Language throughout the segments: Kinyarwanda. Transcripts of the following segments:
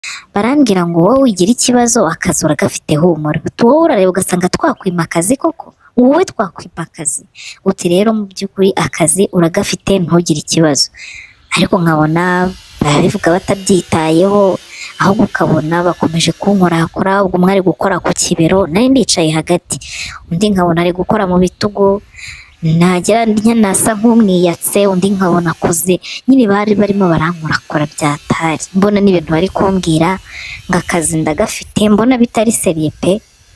barambwira ngo wowe ugira ikibazo akazi uragafite humura, wowe urareba ugasanga twakwima akazi koko, wowe twakwima akazi uti rero mu by'ukuri akazi uragafite ntugire ikibazo. Ariko nkabona barabivuga batabyitayeho, ahubwo ukabona bakomeje kunkorakora, ubwo umwe ari gukora ku kibero nari ndicaye hagati, undi nkabona ari gukora mu bitugu, nagera nasa nk'umwiyatse, undi nkabona akoze nyine bari barimo barankorakora byatari, mbona n'ibintu bari kumbwira ngo akazi ndagafite, mbona bitari seriye pe.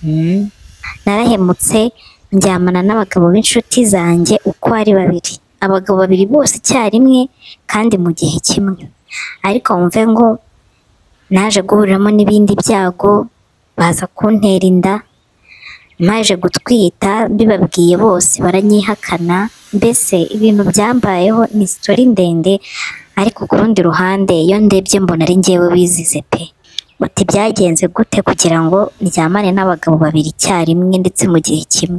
Narahemutse njyamana n'abagabo b'inshuti zanjye uko ari babiri, abagabo babiri bose icyarimwe kandi mu gihe kimwe. Ariko wumve ngo naje guhuriramo n'ibindi byago, baza kuntera inda, maje gutwita, bibabwiye bose baranyihakana, mbese ibintu byambayeho ni story ndende. Ariko ku rundi ruhande iyo ndebye mbona ari njyewe wizize pe. Uti byagenze gute kugira ngo ndyamane n'abagabo babiri icyarimwe ndetse mu gihe kimwe?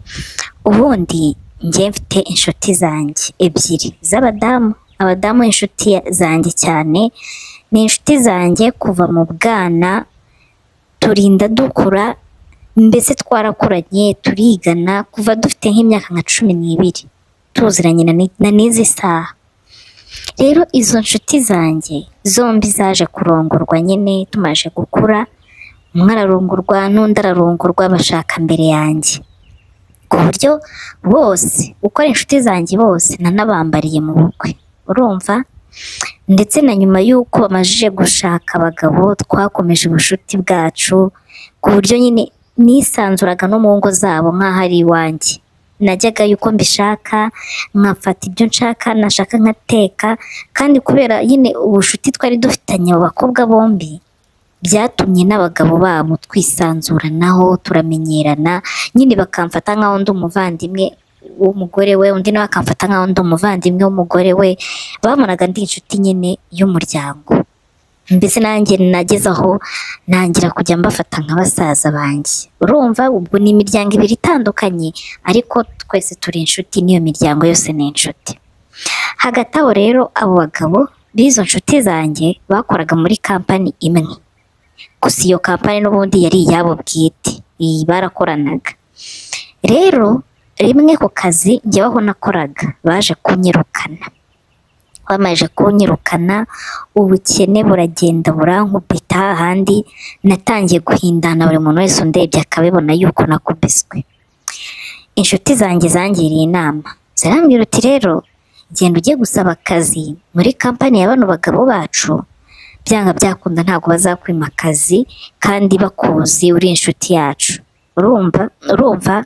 Ubundi njye mfite inshuti zanjye ebyiri z'abadamu, abadamu inshuti zanjye cyane, ni inshuti zanjye kuva mu bwana, turinda dukura, mbese twarakuranye turigana kuva dufite nk'imyaka nka 12 tuziranye na n'izi saha. Rero izo nshuti zanjye zombi zaje kurongorwa nyine tumaje gukura, umwe ararongorwa n'undi ararongorwa, bashaka mbere yanjye, ku buryo bose uko ari inshuti zanjye bose nanabambariye mu bukwe, urumva. Ndetse na nyuma y'uko bamajije gushaka abagabo twakomeje ubushuti bwacu, ku buryo nyine nisanzuraga no mu ngo zabo nk'aho ari iwanjye. Najyaga yuko mbishaka, nkafata ibyo nshaka, nashaka nkateka, kandi kubera nyine ubushuti twari dufitanye abo bakobwa bombi, byatumye n'abagabo babo twisanzuranaho, turamenyerana, nyine bakamfata nk'aho ndi umuvandimwe w'umugore we, undi nawe akamfata nk'aho ndi umuvandimwe w'umugore we, babonaga ndi inshuti nyine y'umuryango. Mbese nanjye nageze aho nangira kujya mbafata nka basaza banjye, urumva. Ubwo ni imiryango ibiri itandukanye ariko twese turi inshuti, n'iyo miryango yose ni inshuti. Hagati aho rero abo bagabo b'izo nshuti zanjye bakoraga muri kampani imwe, gusa iyo kampani n'ubundi yari iyabo bwite, iyi barakoranaga. Rero rimwe ku kazi njyewe aho nakoraga baje kunyirukana, bamaze kunyirukana ubukene buragenda burankubita, ahandi natangiye guhindana, buri muntu wese undebye akabibona yuko nakubiswe. Inshuti zanjye zangiriye inama, zirambwira uti rero genda ujye gusaba akazi muri kampani ya bano bagabo bacu, byanga byakunda ntabwo bazakwima akazi kandi bakuzi uri inshuti yacu. Urumva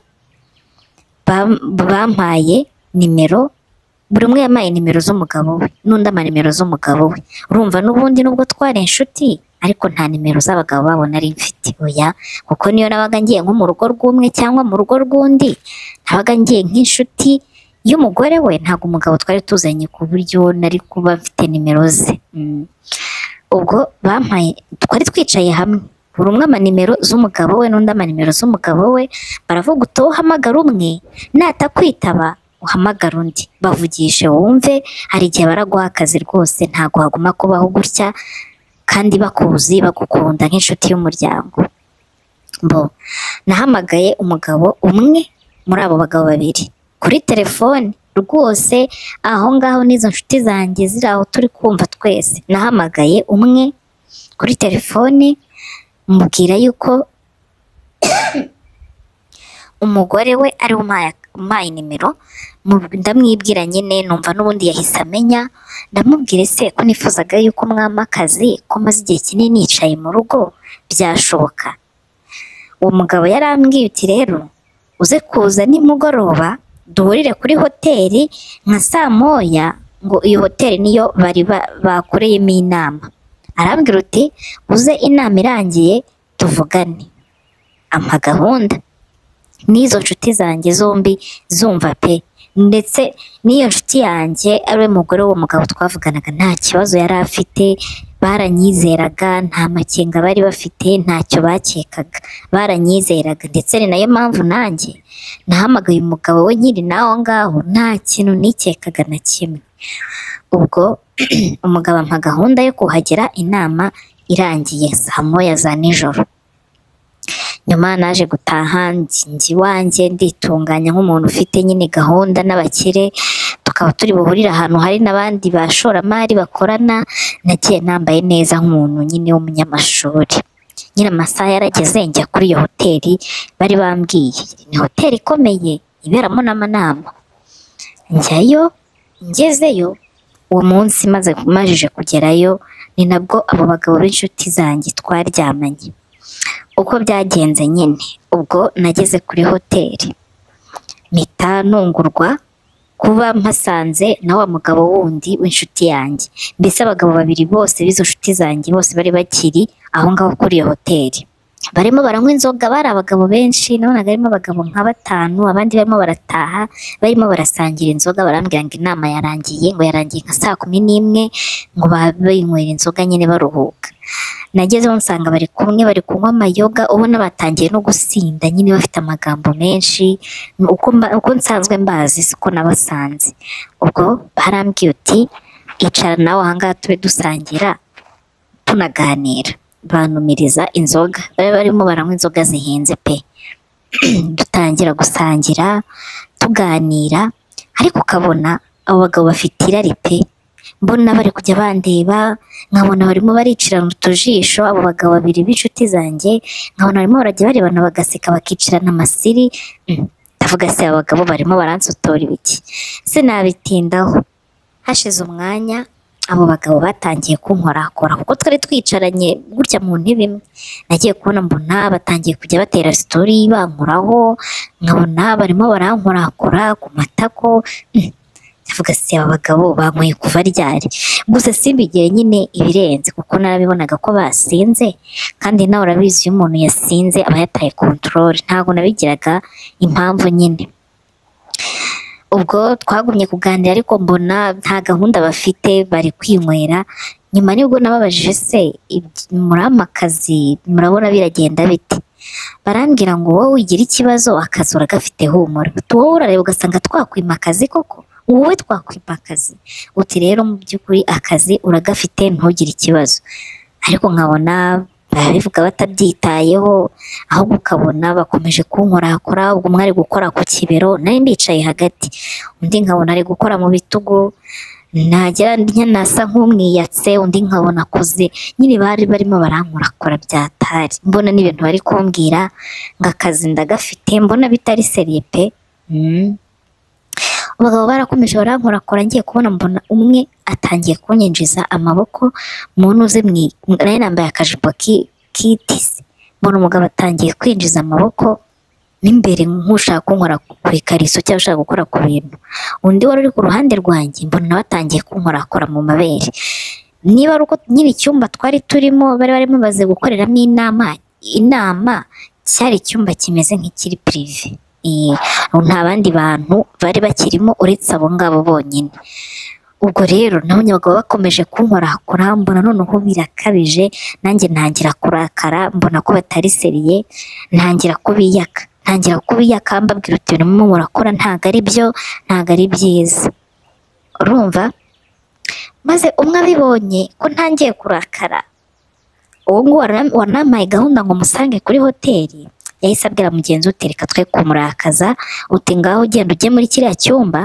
bampaye nimero, buri umwe yamaye nimero z'umugabo we, n'undi ama nimero z'umugabo we. Urumva n'ubundi nubwo twari inshuti ariko nta nimero z'abagabo babo nari mfite, oya, kuko niyo nabaga ngiye nko mu rugo rw'umwe cyangwa mu rugo rw'undi, nabaga ngiye nk'inshuti y'umugore we, ntabwo umugabo twari tuzanye ku buryo nari kuba mfite nimero ze. Ubwo bampaye, twari twicaye hamwe, buri umwe ama nimero z'umugabo we n'undi ama nimero z'umugabo we, baravuga uti uhamagara umwe, natakwitaba uhamagara undi, bavugishe wumve, hari igihe baraguha akazi rwose, ntabwo haguma kubaho gutya kandi bakuzi bagukunda nk'inshuti y'umuryango. Nahamagaye umugabo umwe muri abo bagabo babiri kuri telefone rwose, aho ngaho n'izo nshuti zanjye ziri aho turi kumva twese. Nahamagaye umwe kuri telefone mubwira yuko umugore we ari umpaye nimero, ndamwibwira nyine, numva n'ubundi yahise amenya. Ndamubwire se ko nifuzaga yuko mwama akazi, ko maze igihe kinini nicaye mu rugo, byashoboka? Uwo mugabo yarambwiye uti rero uze kuza nimugoroba duhurire kuri hoteli nka 9:00, ngo iyo hoteli niyo bari bakoreyemo inama. Arambwira uti uze inama irangiye tuvugane. Ampa gahunda, n'izo nshuti zanjye zombi zumva pe, ndetse n'iyo nshuti yanjye ariwe mugore w'uwo mugabo twavuganaga nta kibazo yari afite, baranyizeraga, nta makenga bari bafite, ntacyo bakekaga, baranyizeraga. Ndetse ni nayo mpamvu nanjye nahamagaye umugabo we nyiri naho ngaho, nta kintu nikekaga na kimwe. Ubwo umugabo ampa gahunda yo kuhagera inama irangiye saa moya za nijoro. Nyuma naje gutaha njya iwanjye nditunganya nk'umuntu ufite nyine gahunda n'abakire, tukaba turi buhurire ahantu hari n'abandi bashoramari bakorana. Nagiye nambaye neza nk'umuntu nyine w'umunyamashuri. Nyine amasaha yarageze njya kuri iyo hoteli bari bambwiye, ni hoteli ikomeye iberamo n'amanama. Njyayo, ngezeyo uwo munsi majije kugerayo ni nabwo abo bagabo b'inshuti zanjye twaryamanye. Uko byagenze nyine, ubwo nageze kuri hoteli mpita ntungurwa kuba mpasanze na wa mugabo wundi w'inshuti yanjye. Mbese abagabo babiri bose b'izo nshuti zanjye bose bari bakiri aho ngaho kuri iyo hoteli, barimo baranywa inzoga. Bari abagabo benshi, nabonaga harimo abagabo nka 5, abandi barimo barataha barimo barasangira inzoga. Barambwira ngo inama yarangiye, ngo yarangiye nka saa 11, ngo babinywera inzoga nyine baruhuka. Nagezeho nsanga bari kumwe bari kunywa amayoga, ubona batangiye no gusinda nyine bafite amagambo menshi. Uko nsanzwe mbazi siko nabasanze. Ubwo barambwiye uti icara nawe ahangaha tube dusangira tunaganira. Banumiriza inzoga, bari barimo baranywa inzoga zihenze pe. Dutangira gusangira tuganira, ariko ukabona abo bagabo bafite irari pe. Mbona bari kujya bandeba, nkabona barimo baricirana utujisho. Abo bagabo babiri b'inshuti zanjye nkabona barimo barajya barebana bagaseka bakicirana amasiri. Ndavuga se abagabo barimo baransotora ibiki? Sinabitindaho. Hashize umwanya abo bagabo batangiye kunkorakora, kuko twari twicaranye gutya mu ntebe imwe. Nagiye kubona mbona batangiye kujya batera story bankoraho, nkabona barimo barankorakora ku matako. Ndavuga se aba bagabo banyweye kuva ryari? Gusa simbigire nyine ibirenze, kuko narabibonaga ko basinze, kandi nawe urabizi iyo umuntu yasinze aba yataye control. Ntabwo nabigiraga impamvu nyine. Ubwo twagumye kuganira, ariko mbona nta gahunda bafite, bari kwinywera. Nyuma nibwo nababajije se muri akazi murabona biragenda bite? Barambwira ngo wowe ugira ikibazo akazi uragafite humura. Wowe urareba ugasanga twakwima akazi koko? Wowe twakwima akazi? Uti rero mu by'ukuri akazi uragafite ntugire ikibazo. Ariko nkabona barabivuga batabyitayeho, ahubwo ukabona bakomeje kunkorakora. Ubwo umwe ari gukora ku kibero, nari ndicaye hagati, undi nkabona ari gukora mu bitugu. Nagera nasa nk'umwiyatse, undi nkabona akoze nyine. Bari barimo barankorakora byatari. Mbona n'ibintu bari kumbwira ngo akazi ndagafite, mbona bitari seriye pe. Abagabo barakomeje barankorakora, ngiye kubona mbona umwe atangiye kunyinjiza amaboko mu ntuze. Nari nambaye akajipo kitise, mbona umugabo atangiye kwinjiza amaboko n'imbere nk'ushaka kunkora ku ikariso cyangwa ushaka gukora ku bintu. Undi wari uri ku ruhande rwanjye mbona nawe atangiye kunkorakora mu mabere. Niba ari uko nyine icyumba twari turimo bari barimo baze gukoreramo inama cyari icyumba kimeze nk'ikiri prive. Nta bandi bantu bari bakirimo uretse abo ngabo bonyine. Ubwo rero nabonye abagabo bakomeje kunkorakora, mbona noneho birakabije. Nanjye ntangira kurakara, mbona ko batari seriye, ntangira kubiyaka mbabwira uti ibintu murakora ntago ari byo, ntago ari byiza, urumva. Maze umwe abibonye ko ntangiye kurakara, uwo nguwo wanampaye gahunda ngo musange kuri hoteli, yahise abwira mugenzi uti reka twe kumurakaza, uti ngaho ugenda ujye muri kiriya cyumba.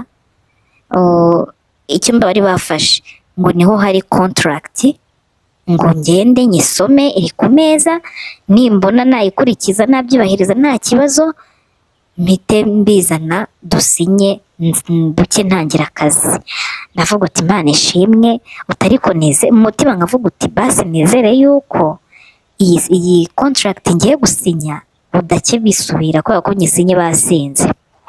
Icyumba bari bafashe ngo niho hari contract, ngo ngende nyisome, iri ku meza, nimbona nayikurikiza nabyubahiriza nta kibazo mpite mbizana dusinye duke ntangira akazi. Ndavuga uti Imana ishimwe, utariko neze umutima nkavuga uti basi nizere yuko iyi contract ngiye gusinya budake bisubira kubera ko nyisinye basinze.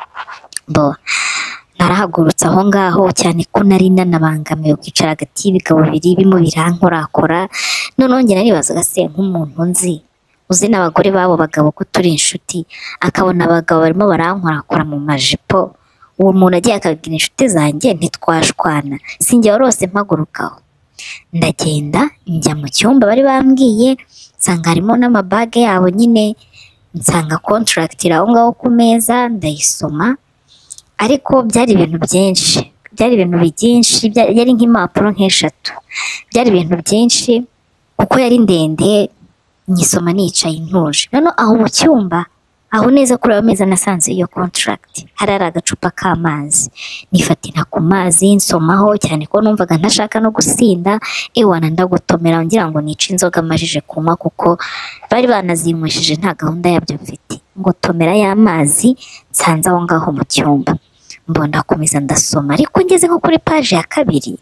Narahagurutse aho ngaho, cyane ko nari nanabangamiwe kwicara hagati y'ibigabo bibiri birimo birankorakora. Noneho njye naribazaga se nk'umuntu nzi uzi n'abagore babo bagabo ko turi inshuti, akabona abagabo barimo barankorakora mu majipo, uwo muntu agiye akabwira inshuti zanjye ntitwashwana, sinjye warose mpagurukaho. Ndagenda njya mu cyumba bari bambwiye, nsanga harimo n'amabage yabo nyine, nsanga contract iri aho ngaho ku meza, ndayisoma. Ariko byari ibintu byinshi, byari nk'impapuro nk'eshatu, byari ibintu byinshi. kuko yari ndende nyisoma nicaye ntuje. None aho mu cyumba aho neza kuri ayo meza nasanze iyo contract hari agacupa k'amazi, nifatina ku mazi nsomaho cyane ko numvaga ntashaka no gusinda, ewana ndagotomera ngira ngo nice inzoga amajije kunywa kuko bari banazinywesheje nta gahunda yabyo mfite. Ngotomera y'amazi nsanze aho ngaho mu cyumba, mbona komeza ndasoma, ariko ngeze nko kuri page ya 2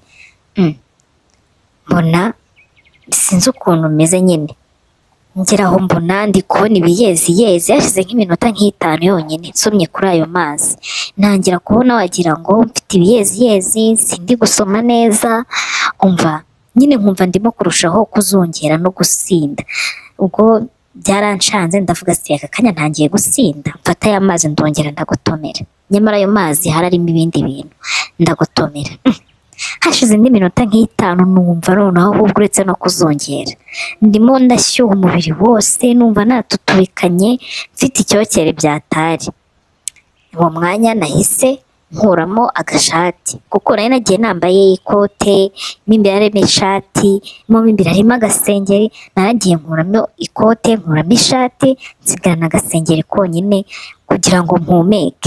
mbona sinzi ukuntu meze nyine, ngeraho mbona ndi kubona ibiyezi yashize nk'iminota nk'itanu yonyine nsomye kuri ayo mazi, ntangira kubona wagira ngo mfite ibiyezi sindi gusoma neza, umva nyine nkumva ndimo kurushaho kuzongera no gusinda. Ubwo byaranshanze ndavuga si aka kanya ntangiye gusinda, mfata aya mazi ndongera ndagotomera, nyamara ayo mazi hararimo ibindi bintu, ndagotomera hashize indi minota nk'itanu numva noneho ahubwo uretse no kuzongera ndimo ndashyuha umubiri wose, numva natutubikanye mfite icyokere byatari. Uwo mwanya nahise nkuramo agashati kuko nari nagiye nambaye ikote, imbere harimo ishati, mo imbere harimo agasengeri, naragiye nkuramo ikote nkuramo ishati nsigarana agasengeri konyine kugira ngo mpumeke.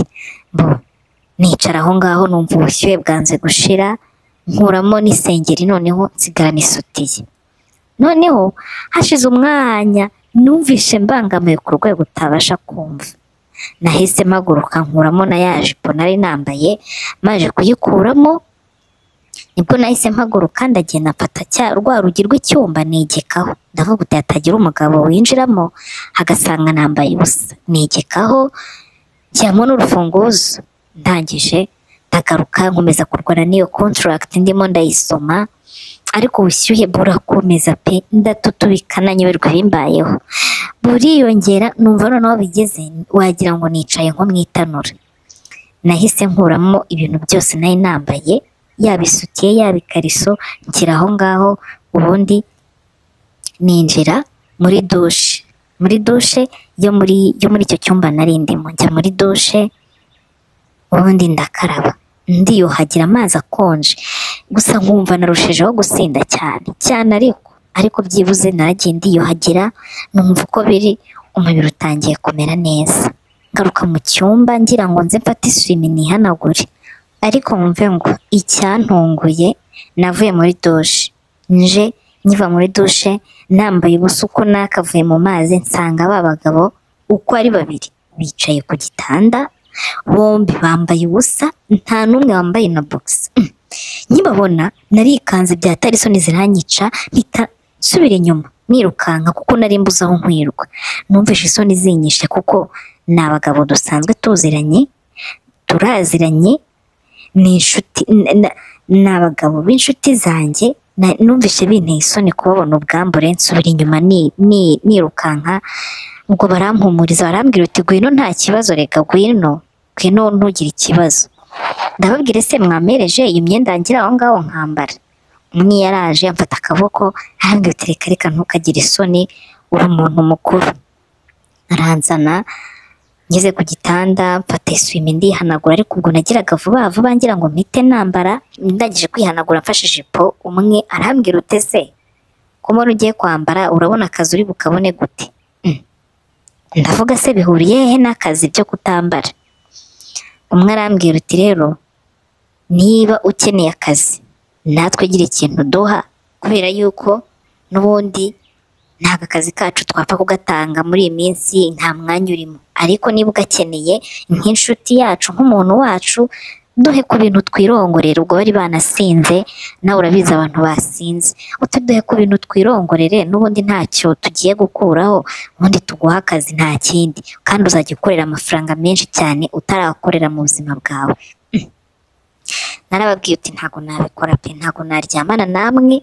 Nicara aho ngaho numva ubushyuhe bwanze gushira, nkuramo n'isengeri noneho nsigarana isutiye. Noneho hashize umwanya numvishe mbangamiye ku rwego utabasha kumva, nahise mpaguruka nkuramo na ya jipo nari nambaye, maje kuyikuramo nibwo nahise mpaguruka ndagenda mfata rwa rugi rw'icyumba nigekaho, ndavuga uti hatagira umugabo winjiramo agasanga nambaye ubusa, nigekaho njyamo n'urufunguzo. Ndangije ndagaruka nkomeza kurwana n'iyo contract ndimo ndayisoma, ariko ubushyuhe burakomeza pe, ndatutubikana nyoberwa bimbayeho, buriyongera numva noneho bigeze wagira ngo nicaye nko mwitanura. Nahise nkuramo ibintu byose nari nambaye, yaba isutiye yaba ikariso, nshyira aho ngaho, ubundi ninjira muri dushe yo muri icyo cyumba nari ndimo. Njya muri dushe ubundi ndakaraba ndiyuhagira amazi akonje, gusa nkumva narushijeho gusinda cyane ariko byibuze naragiye ndiyuhagira, numva uko biri umubiri utangiye kumera neza. Ngaruka mu cyumba ngira ngo nze mfate isume nihanagure, ariko mwumve ngo icyantunguye navuye muri dushe, nkiva muri dushe nambaye ubusa uko nakavuye mu mazi, nsanga ba bagabo uko ari 2 bicaye ku gitanda, bombi bambaye ubusa, nta n'umwe wambaye na box. Nkibabona narikanze byatari isoni ziranyica, mpita nsubira inyuma nirukanka kuko nari mbuze aho nkwirwa. Numvise isoni zinyishe kuko ni abagabo dusanzwe turaziranye, ni inshuti, ni abagabo b'inshuti zanjye. Numvise binteye isoni kubabona ubwambure, nsubira inyuma nirukanka. Ubwo barampumuriza barambwira uti gwino nta kibazo, reka gwino ntugire ikibazo. Ndababwire se mwamereje iyi myenda ngira aho ngaho nkambara? Umwe yaraje amfata akaboko arambwira uti reka ntukagire isoni, uri umuntu mukuru. Aranzana ngeze ku gitanda mfata isume ndihanagura, ariko ubwo nagiraga vuba ngira ngo mpite nambara. Ndangije kwihanagura mfashe ijipo, umwe arambwira ute se ko mbona ugiye kwambara, urabona akazi uri bukabone gute? Ndavuga se bihuriye he n'akazi byo kutambara? Umwe arambwira uti rero niba ukeneye akazi natwe gira ikintu duha, kubera yuko n'ubundi ntago akazi kacu twapfa kugatanga muri iyi minsi, nta mwanya urimo, ariko niba ugakeneye nk'inshuti yacu nk'umuntu wacu, duhe ku bintu twirongorera. Ubwo bari banasinze, nawe urabizi abantu basinze, utuduhe ku bintu twirongorere, n'ubundi ntacyo tugiye gukuraho, ubundi tuguha akazi nta kindi, kandi uzajya ukorera amafaranga menshi cyane utarakorera mu buzima bwawe. Narababwiye uti ntago nabikora pe, ntago naryamana namwe,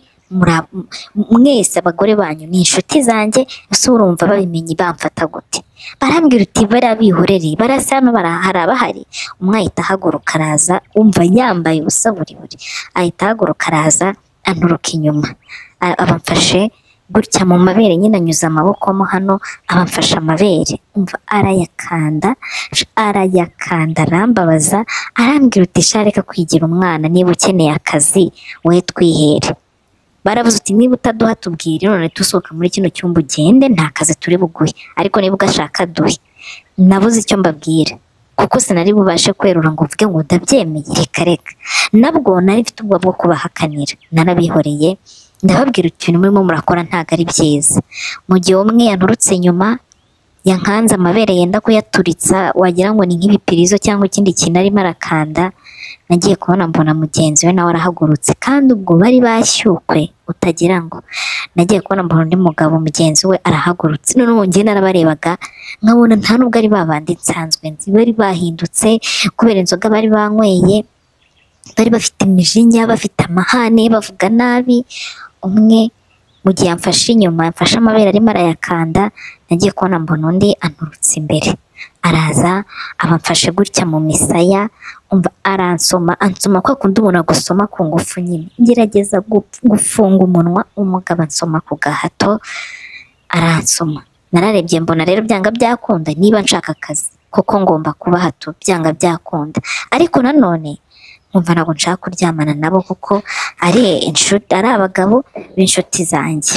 mwese abagore banyu ni inshuti zanjye, ese urumva babimenye bamfata gute? Barambwira uti barabihorere, barasa hano hari abahari. Umwe ahita ahaguruka araza, umva yambaye ubusa buri, ahita ahaguruka araza anturuka inyuma, abamfashe gutya mu mabere, nyine anyuza amaboko mo hano, abamfashe amabere, umva arayakanda arambabaza, arambwira uti sha reka kwigira umwana, niba ukeneye akazi we twihere. baravuze uti niba utaduha tubwire none tusohoka muri kino cyumba ugende nta kazi turi buguhe, ariko niba ugashaka duhe. Nabuze icyo mbabwira kuko sinari bubashe kwerura ngo mvuge ngo ndabyemeye, reka reka. Nabwo nari mfite ubwoba bwo kubahakanira, narabihoreye ndababwira ikintu murimo murakora ntago ari byiza. Mu gihe umwe yanturutse inyuma yankanze amabere yenda kuyaturitsa, wagira ngo ni nk'ibipirizo cyangwa ikindi kintu arimo arakanda, nagiye kubona mbona mugenzi we nawe arahagurutse, kandi ubwo bari bashyukwe utagira ngo. Nagiye kubona mbona undi mugabo mugenzi we arahagurutse, noneho njye narabarebaga nkabona nta nubwo ari babandi nsanzwe nzi, bari bahindutse kubera inzoga bari banyweye, bari bafite imijinya, bafite amahane, bavuga nabi. Umwe mu gihe yamfashe inyuma, yamfashe amabere arimo arayakanda, nagiye kubona mbona undi anturutse imbere, araza abamfashe gutya mu misaya, umva aransoma, ansoma kwa kundi umuntu agusoma ku ngufu nyine, ngerageza gufunga umunwa, umugabo ansoma ku gahato aransoma. Nararebye mbona rero byanga byakunda niba nshaka akazi kuko ngomba kuba hato, byanga byakunda. Ariko nanone nkumva ntabwo nshaka kuryamana nabo kuko ari abagabo b'inshuti zanjye.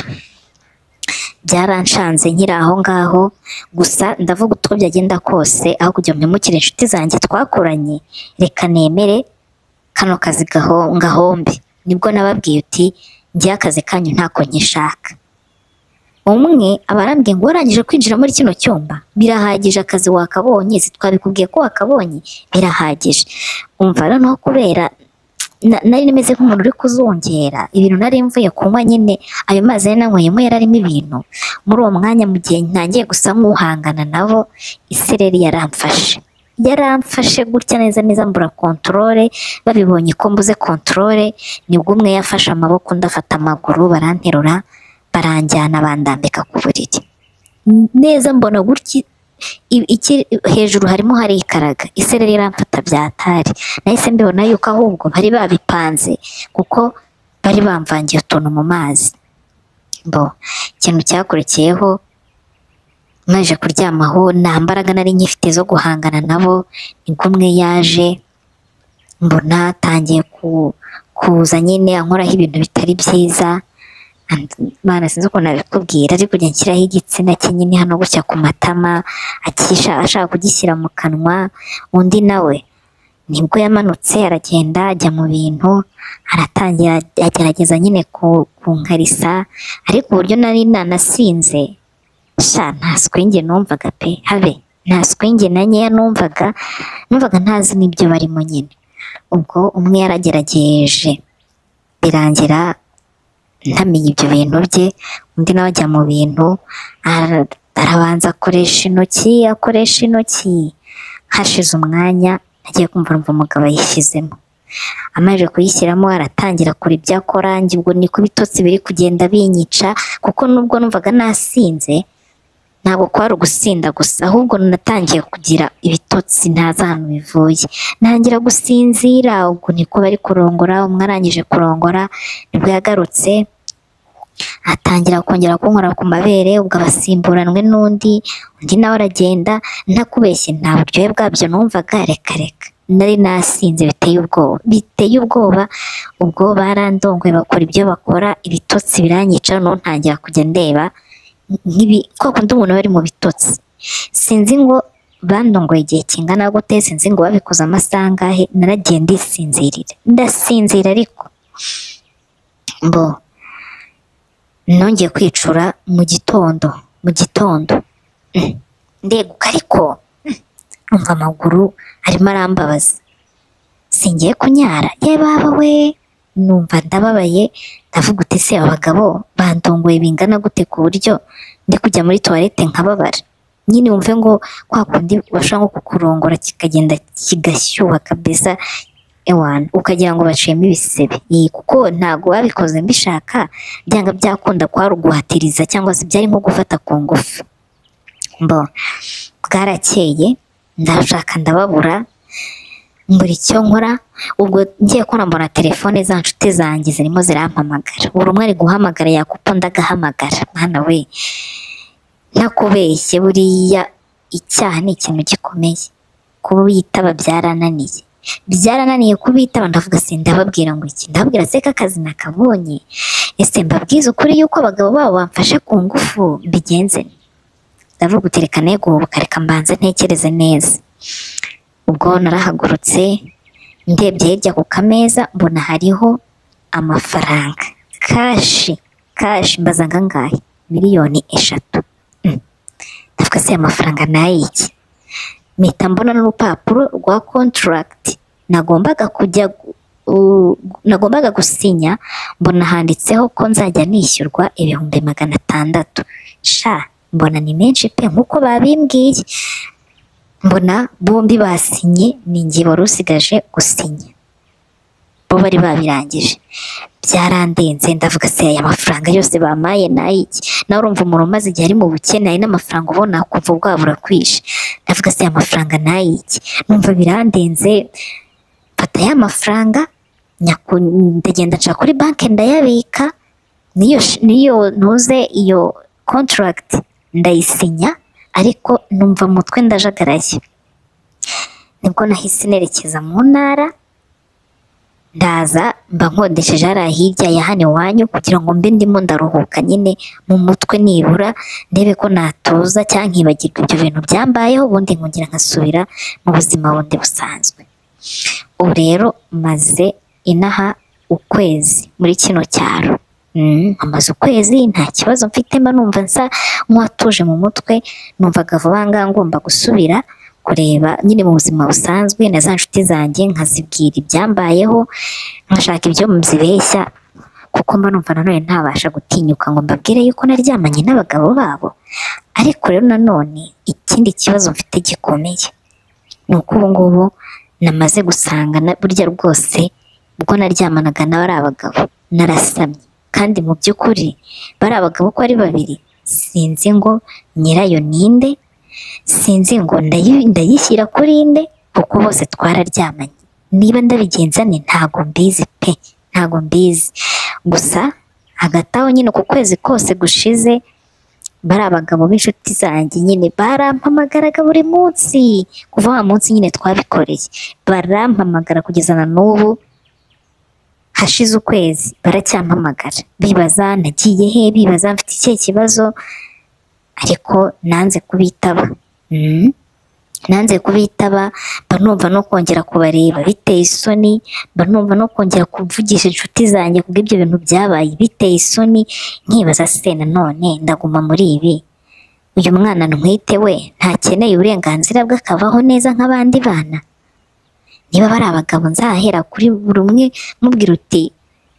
Byaranshanze nkiri aho ngaho, gusa ndavuga uko byagenda kose, aho kugira ngo mpemukire inshuti zanjye twakoranye, reka nemere kano kazi ngahombe. Nibwo nababwiye uti njye akazi kanyu ntako nkishaka. Umwe abarambwiye ngo warangije kwinjira muri kino cyumba, birahagije, akazi wakabonye, twabikubwiye ko wakabonye, birahagije. Umva noneho kubera nari nimeze nk'umuntu uri kuzongera ibintu nari mvuye kunywa nyine, ayo mazi yari nanyweyemo yararimo ibintu. Muri uwo mwanya mu gihe ntangiye gusa nk'uhangana nabo, isereri yaramfashe gutya neza neza, mbura kontorore. Babibonye ko mbuze kontorore, nibwo umwe yafashe amaboko, ndafata amaguru, baranterura baranjyana bandambika ku buriri neza, mbona gutya hejuru harimo harikaraga, isereri iramfata byatari. Nahise mbibona yuko ahubwo bari babipanze kuko bari bamvangiye utuntu mu mazi. Ikintu cyakurikiyeho, maze kuryamaho nta mbaraga nari nyifite zo guhangana nabo, nibwo umwe yaje mbona atangiye kuza nyine ankoraho ibintu bitari byiza. Mana sinzi ukuntu nabikubwira, ari kujya nshyiraho igitsina cye nyine hano gutya ku matama, ashaka kugishyira mu kanwa. Undi nawe nibwo yamanutse aragenda ajya mu bintu, aratangira agerageza nyine kunkarisa, ariko uburyo nari nanasinze, nta swinge numvaga pe habe, nta swinge na nkeya numvaga ntazi n'ibyo barimo nyine. Ubwo umwe yaragerageje birangira ntamenye ibyo bintu bye, undi nawe ajya mu bintu, arabanza akoresha intoki. Hashize umwanya nagiye kumva umugabo ayishyizemo, amaze kuyishyiramo aratangira kure ibyo akora. Njye ubwo niko ibitotsi biri kugenda binyica, kuko nubwo numvaga nasinze, ntabwo kwari ugusinda gusa, ahubwo natangiye kugira ibitotsi ntazi ahantu bivuye, ntangira gusinzira. Ubwo niko bari kurongora, umwe arangije kurongora nibwo yagarutse atangira kongera kunkora ku mabere, ubwo abasimburanwe n'undi, undi nawe aragenda. Ntakubeshye nta buryohe bwabyo numvaga, reka nari nasinze biteye ubwoba. Ubwo barandongoye bakora ibyo bakora, ibitotsi biranyica, no ntangira kujya ndeba kwa kundi umuntu bari mu bitotsi. Sinzi ngo bandongoye igihe kingana gute, sinzi ngo babikoze amasaha angahe, naragiye ndasinzira ariko nongeye kwicura mu gitondo ndeguka, ariko numva amaguru arimo arambabaza, singiye kunyara, baba we, numva ndababaye. Ndavuga uti se abagabo bandongoye bingana gute ku buryo ndi kujya muri toilette nkababara nyine. Wumve ngo kwa kundi bashaka nko kukurongora kikagenda kigashyuha kabisa, ukagira ngo baciyemo ibisebe, kuko ntago babikoze mbishaka, byanga byakunda kwari uguhatiriza cyangwa se byari nko gufata ku ngufu. Bwarakeye ndashaka ndababura, mbura icyo nkora. Ubwo ngiye kubona mbona telefone za nshuti zanjye zirimo zirampamagara, buri umwe ari guhamagara yakupo ndagahamagara. Mwana we, ntakubeshye buriya icyaha ni ikintu gikomeye, kuba uyitaba byarananiye. byarananiye kubitaba, ndavuga se ndababwira ngo iki, ndababwira se ko akazi nakabonye, ese mbabwiza ukuri yuko abagabo babo bamfashe ku ngufu mbigenze nte? Ndavuga uti reka neguhubuka, reka mbanze ntekereze neza. Ubwo narahagurutse ndebye hirya ku kameza mbona hariho amafaranga kashi mbaza ngangahe, 3,000,000. Ndavuga se amafaranga nayiki, mpita mbona n'urupapuro rwa contract nagombaga gusinya, mbona handitseho ko nzajya nishyurwa 600,000. Sha mbona ni menshi pe nkuko babimbwiye, mbona bombi basinye, ni njye wari usigaje gusinya, bo bari babirangije. Byarandenze ndavuga se aya mafaranga yose bamaye nayiki, nawe urumva umuntu umaze igihe ari mu bukene ari n'amafaranga ubona kuva bwabura kwishe. Ndavuga se aya mafaranga nayiki, numva birandenze, mfata ya mafaranga ndagenda nca kuri banki ndayabika, niyo ntuze iyo contract ndayisinya, ariko numva mutwe ndajagaraye. Nibwo nahise nerekeza mu ntara, ndaza mba nkodesheje hariya hirya ya hano iwanyu kugira ngo mbe ndimo ndaruhuka nyine mu mutwe, nibura ndebe ko natuza cyangwa nkibagirwa ibyo bintu byambayeho, ubundi nkongera nkasubira mu buzima bundi busanzwe. Ubu rero maze inaha ukwezi muri kino cyaro, amaze ukwezi nta kibazo mfite, mba numva nsa nk'uwatuje mu mutwe, numvaga vuba ngaha ngomba gusubira kureba nyine mu buzima busanzwe na za nshuti zanjye nkazibwira ibyambayeho, nkashaka ibyo muzibeshya, kuko mba numva nanone ntabasha gutinyuka ngo mbabwire yuko naryamanye n'abagabo babo. Ariko rero nanone ikindi kibazo mfite gikomeye ni uko ubu ngubu namaze gusanga burya rwose ubwo naryamanaga n'abari abagabo narasamye, kandi mu by'ukuri bari abagabo ko ari babiri, sinzi ngo nyirayo ninde, sinzi ngo ndayishyira kuri inde, kuko bose twararyamanye. Niba ndabigenza ne ntago mbizi pe, ntago mbizi. Gusa hagati aho nyine ku kwezi kose gushize, bari abagabo b'inshuti zanjye nyine barampamagaraga buri munsi, kuva wa munsi nyine twabikoreye barampamagara kugeza na n'ubu hashize ukwezi baracyampamagara, bibaza nagiye he, bibaza mfite ikihe kibazo, ariko nanze kubitaba. Nanze kubitaba, banumva no kongera kubareba biteye isoni, banumva no kongera kuvugisha inshuti zanjye kubw'ibyo bintu byabaye biteye isoni, nkibaza se nanone ndaguma muri ibi, uyu mwana ntwite we ntakeneye uburenganzira bwe akabaho neza nk'abandi bana? Niba bari abagabo nzahera kuri buri umwe mubwira uti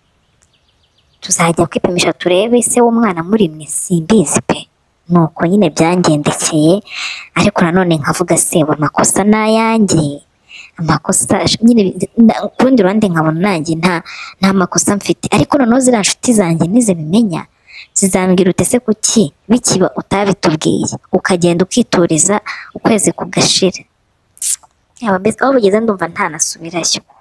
tuzajya kwipimisha turebe se w'umwana muri mwe, simbizi pe. Nuko nyine byangendekeye, ariko nanone nkavuga se amakosa n'ayanjye, amakosa nyine ku rundi ruhande nkabona nanjye nta makosa mfite. Ariko noneho ziriya nshuti zanjye nizibimenya zizambwira ute se kuki bikiba utabitubwiye, ukagenda ukituriza ukwezi kugashira. Yaba mbese aho bugeze ndumva ntanasubirayo.